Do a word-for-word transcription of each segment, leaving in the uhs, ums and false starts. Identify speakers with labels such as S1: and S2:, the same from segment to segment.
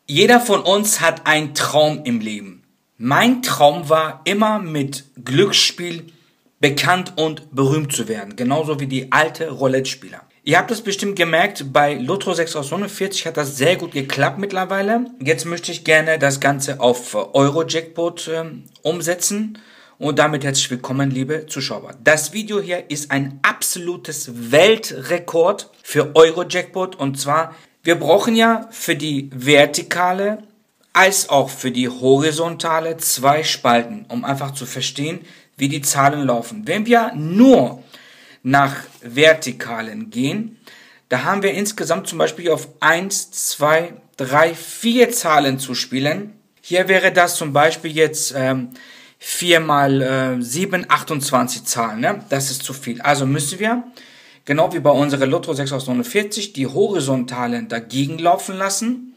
S1: Jeder von uns hat einen Traum im Leben. Mein Traum war immer mit Glücksspiel bekannt und berühmt zu werden. Genauso wie die alte Roulette-Spieler. Ihr habt es bestimmt gemerkt, bei Lotto sechs aus neunundvierzig hat das sehr gut geklappt mittlerweile. Jetzt möchte ich gerne das Ganze auf Euro-Jackpot äh, umsetzen. Und damit herzlich willkommen, liebe Zuschauer. Das Video hier ist ein absolutes Weltrekord für Euro-Jackpot. Und zwar, wir brauchen ja für die vertikale als auch für die horizontale zwei Spalten, um einfach zu verstehen, wie die Zahlen laufen. Wenn wir nur nach Vertikalen gehen, da haben wir insgesamt zum Beispiel auf eins, zwei, drei, vier Zahlen zu spielen. Hier wäre das zum Beispiel jetzt ähm, vier mal äh, sieben, achtundzwanzig Zahlen. Ne? Das ist zu viel. Also müssen wir, genau wie bei unserer Lotto sechs aus neunundvierzig, die horizontalen dagegen laufen lassen,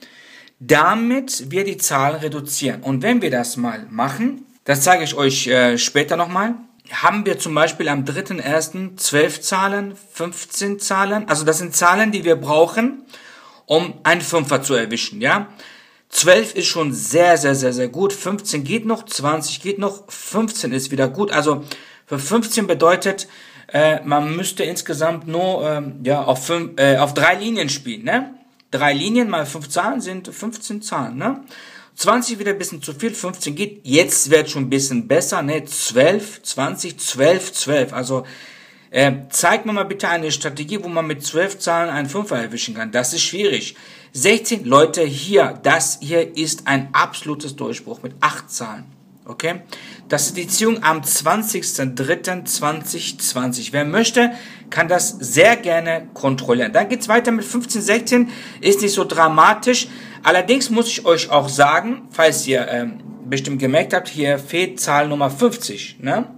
S1: damit wir die Zahlen reduzieren. Und wenn wir das mal machen, das zeige ich euch äh, später nochmal, haben wir zum Beispiel am dritten ersten zwölf Zahlen, fünfzehn Zahlen, also das sind Zahlen, die wir brauchen, um einen Fünfer zu erwischen, ja. zwölf ist schon sehr, sehr, sehr, sehr gut, fünfzehn geht noch, zwanzig geht noch, fünfzehn ist wieder gut, also für fünfzehn bedeutet, äh, man müsste insgesamt nur ähm, ja, auf, fünf, äh, auf drei Linien spielen, ne. Drei Linien mal fünf Zahlen sind fünfzehn Zahlen, ne. zwanzig wieder ein bisschen zu viel, fünfzehn geht, jetzt wird schon ein bisschen besser, ne, zwölf, zwanzig, zwölf, zwölf, also äh, zeigt mir mal bitte eine Strategie, wo man mit zwölf Zahlen einen Fünfer erwischen kann, das ist schwierig. sechzehn, Leute, hier, das hier ist ein absolutes Durchbruch mit acht Zahlen, okay, das ist die Ziehung am zwanzigsten dritten zweitausendzwanzig, wer möchte, kann das sehr gerne kontrollieren. Dann geht's weiter mit fünfzehn, sechzehn, ist nicht so dramatisch. Allerdings muss ich euch auch sagen, falls ihr ähm, bestimmt gemerkt habt, hier fehlt Zahl Nummer fünfzig. Ne?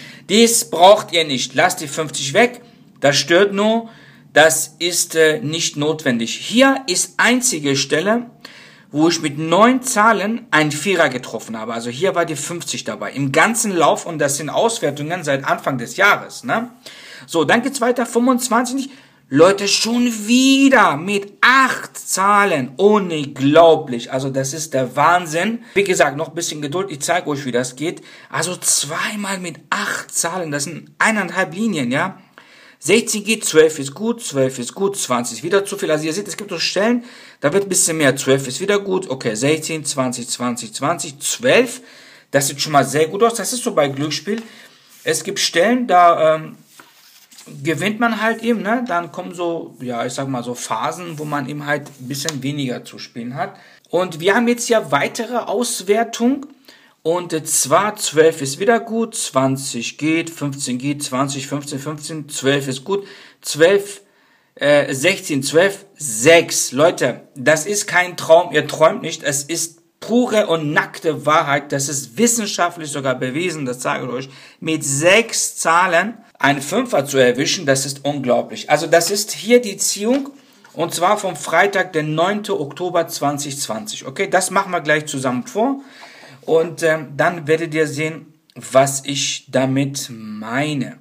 S1: Dies braucht ihr nicht. Lasst die fünfzig weg. Das stört nur. Das ist äh, nicht notwendig. Hier ist einzige Stelle, wo ich mit neun Zahlen einen Vierer getroffen habe. Also hier war die fünfzig dabei. Im ganzen Lauf, und das sind Auswertungen seit Anfang des Jahres. Ne? So, dann geht's weiter. fünfundzwanzig. Leute, schon wieder mit acht Zahlen. Unglaublich. Also das ist der Wahnsinn. Wie gesagt, noch ein bisschen Geduld. Ich zeige euch, wie das geht. Also zweimal mit acht Zahlen. Das sind eineinhalb Linien, ja. sechzehn geht, zwölf ist gut, zwölf ist gut, zwanzig ist wieder zu viel. Also ihr seht, es gibt so Stellen, da wird ein bisschen mehr. zwölf ist wieder gut. Okay, sechzehn, zwanzig, zwanzig, zwanzig, zwölf. Das sieht schon mal sehr gut aus. Das ist so bei Glücksspiel. Es gibt Stellen, da ähm, gewinnt man halt eben, ne? Dann kommen so, ja, ich sag mal so Phasen, wo man eben halt ein bisschen weniger zu spielen hat. Und wir haben jetzt ja weitere Auswertung. Und zwar zwölf ist wieder gut, zwanzig geht, fünfzehn geht, zwanzig, fünfzehn, fünfzehn, zwölf ist gut, zwölf, äh, sechzehn, zwölf, sechs. Leute, das ist kein Traum, ihr träumt nicht, es ist pure und nackte Wahrheit, das ist wissenschaftlich sogar bewiesen, das sage ich euch, mit sechs Zahlen einen Fünfer zu erwischen, das ist unglaublich. Also das ist hier die Ziehung, und zwar vom Freitag, den neunten Oktober zweitausendzwanzig. Okay, das machen wir gleich zusammen vor. Und ähm, dann werdet ihr sehen, was ich damit meine.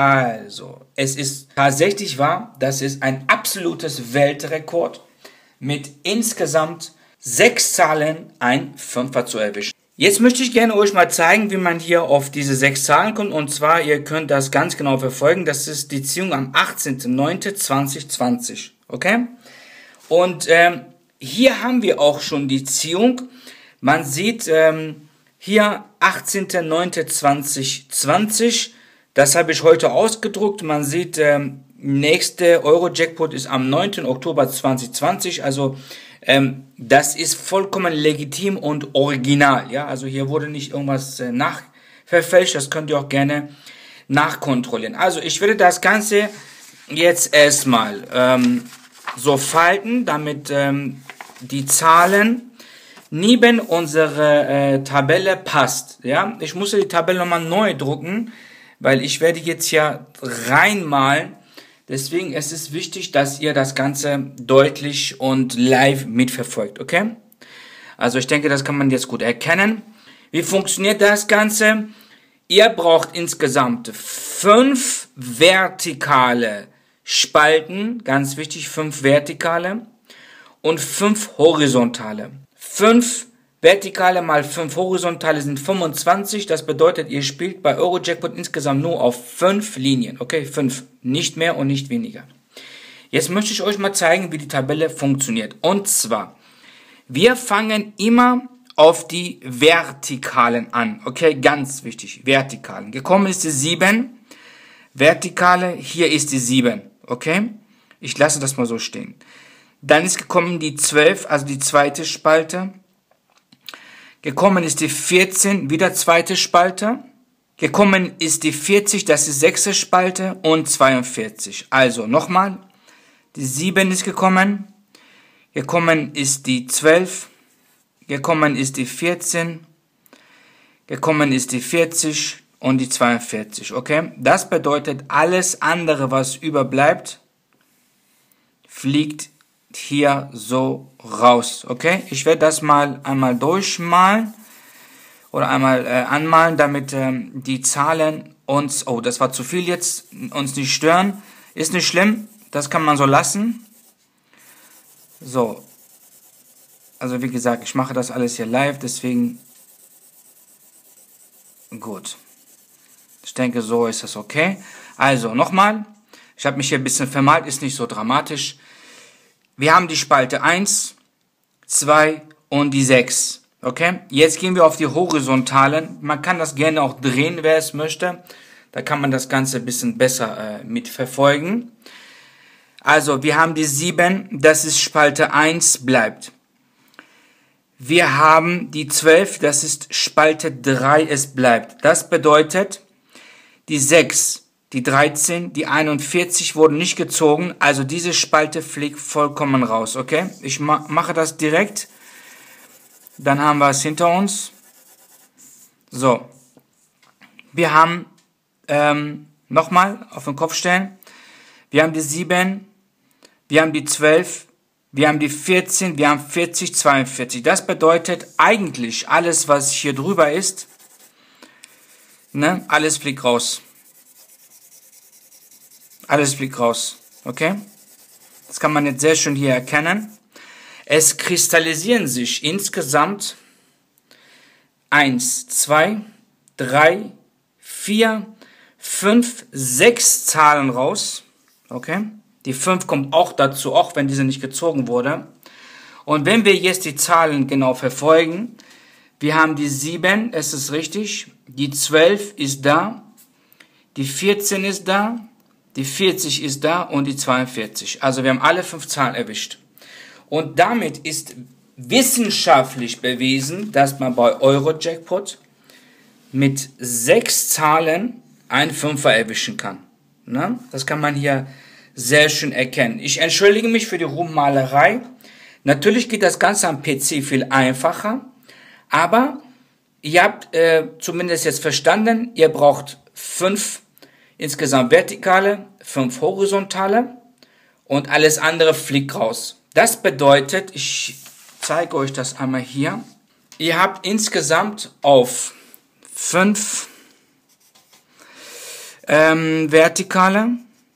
S1: Also, es ist tatsächlich wahr, das ist ein absolutes Weltrekord, mit insgesamt sechs Zahlen ein Fünfer zu erwischen. Jetzt möchte ich gerne euch mal zeigen, wie man hier auf diese sechs Zahlen kommt. Und zwar, ihr könnt das ganz genau verfolgen. Das ist die Ziehung am achtzehnten neunten zweitausendzwanzig. Okay? Und ähm, hier haben wir auch schon die Ziehung. Man sieht ähm, hier achtzehnten neunten zweitausendzwanzig, das habe ich heute ausgedruckt. Man sieht, ähm, nächste Euro-Jackpot ist am neunten Oktober zweitausendzwanzig, also ähm, das ist vollkommen legitim und original. Ja, also hier wurde nicht irgendwas äh, nachverfälscht, das könnt ihr auch gerne nachkontrollieren. Also ich werde das Ganze jetzt erstmal ähm, so falten, damit ähm, die Zahlen neben unsere äh, Tabelle passt. Ja, ich muss die Tabelle nochmal neu drucken, weil ich werde jetzt ja reinmalen. Deswegen ist es wichtig, dass ihr das Ganze deutlich und live mitverfolgt, okay? Also ich denke, das kann man jetzt gut erkennen. Wie funktioniert das Ganze? Ihr braucht insgesamt fünf vertikale Spalten, ganz wichtig, fünf vertikale und fünf horizontale. fünf vertikale mal fünf horizontale sind fünfundzwanzig. Das bedeutet, ihr spielt bei Eurojackpot insgesamt nur auf fünf Linien. Okay, fünf. Nicht mehr und nicht weniger. Jetzt möchte ich euch mal zeigen, wie die Tabelle funktioniert. Und zwar, wir fangen immer auf die Vertikalen an. Okay, ganz wichtig. Vertikalen. Gekommen ist die sieben. Vertikale, hier ist die sieben. Okay, ich lasse das mal so stehen. Dann ist gekommen die zwölf, also die zweite Spalte. Gekommen ist die vierzehn, wieder zweite Spalte. Gekommen ist die vierzig, das ist sechste Spalte und zweiundvierzig. Also nochmal, die sieben ist gekommen. Gekommen ist die zwölf. Gekommen ist die vierzehn. Gekommen ist die vierzig und die zweiundvierzig. Okay, das bedeutet, alles andere, was überbleibt, fliegt hier so raus. Okay, ich werde das mal einmal durchmalen oder einmal äh, anmalen, damit ähm, die Zahlen uns, oh, das war zu viel jetzt, uns nicht stören. Ist nicht schlimm, das kann man so lassen. So, also wie gesagt, ich mache das alles hier live, deswegen gut. Ich denke, so ist das okay. Also nochmal, ich habe mich hier ein bisschen vermalt, ist nicht so dramatisch. Wir haben die Spalte eins, zwei und die sechs. Okay, jetzt gehen wir auf die horizontalen. Man kann das gerne auch drehen, wer es möchte. Da kann man das Ganze ein bisschen besser äh, mitverfolgen. Also, wir haben die sieben, das ist Spalte eins, bleibt. Wir haben die zwölf, das ist Spalte drei, es bleibt. Das bedeutet, die sechs, die dreizehn, die einundvierzig wurden nicht gezogen, also diese Spalte fliegt vollkommen raus, okay? Ich ma mache das direkt, dann haben wir es hinter uns. So, wir haben, ähm, nochmal auf den Kopf stellen, wir haben die sieben, wir haben die zwölf, wir haben die vierzehn, wir haben vierzig, zweiundvierzig. Das bedeutet eigentlich, alles was hier drüber ist, ne, alles fliegt raus. Alles fliegt raus, okay? Das kann man jetzt sehr schön hier erkennen. Es kristallisieren sich insgesamt eins, zwei, drei, vier, fünf, sechs Zahlen raus, okay? Die fünf kommt auch dazu, auch wenn diese nicht gezogen wurde. Und wenn wir jetzt die Zahlen genau verfolgen, wir haben die sieben, es ist richtig, die zwölf ist da, die vierzehn ist da, die vierzig ist da und die zweiundvierzig. Also wir haben alle fünf Zahlen erwischt. Und damit ist wissenschaftlich bewiesen, dass man bei Eurojackpot mit sechs Zahlen einen Fünfer erwischen kann. Ne? Das kann man hier sehr schön erkennen. Ich entschuldige mich für die Rummalerei. Natürlich geht das Ganze am P C viel einfacher. Aber ihr habt äh, zumindest jetzt verstanden, ihr braucht fünf insgesamt vertikale, fünf horizontale und alles andere fliegt raus. Das bedeutet, ich zeige euch das einmal hier. Ihr habt insgesamt auf fünf ähm, vertikale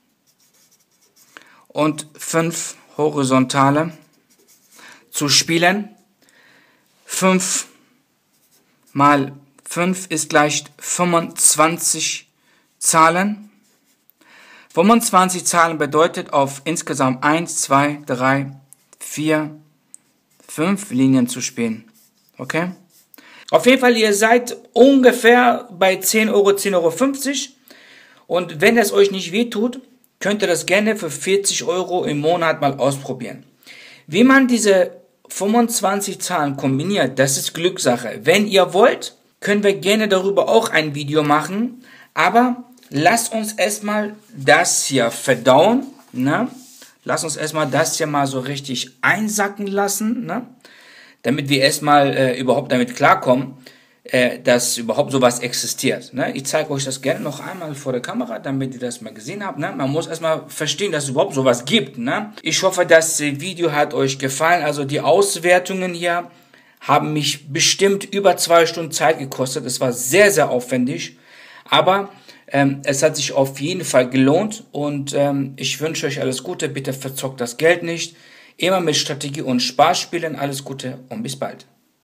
S1: und fünf horizontale zu spielen. fünf mal fünf ist gleich fünfundzwanzig Zahlen. fünfundzwanzig Zahlen bedeutet auf insgesamt eins, zwei, drei, vier, fünf Linien zu spielen. Okay? Auf jeden Fall, ihr seid ungefähr bei zehn Euro, zehn Euro fünfzig. Und wenn es euch nicht wehtut, könnt ihr das gerne für vierzig Euro im Monat mal ausprobieren. Wie man diese fünfundzwanzig Zahlen kombiniert, das ist Glückssache. Wenn ihr wollt, können wir gerne darüber auch ein Video machen. Aber lasst uns erstmal das hier verdauen, ne? Lasst uns erstmal das hier mal so richtig einsacken lassen, ne? Damit wir erstmal äh, überhaupt damit klarkommen, äh, dass überhaupt sowas existiert, ne? Ich zeige euch das gerne noch einmal vor der Kamera, damit ihr das mal gesehen habt, ne? Man muss erstmal verstehen, dass es überhaupt sowas gibt, ne? Ich hoffe, das Video hat euch gefallen. Also die Auswertungen hier haben mich bestimmt über zwei Stunden Zeit gekostet. Es war sehr, sehr aufwendig. Aber ähm, es hat sich auf jeden Fall gelohnt und ähm, ich wünsche euch alles Gute. Bitte verzockt das Geld nicht. Immer mit Strategie und Spaß spielen. Alles Gute und bis bald.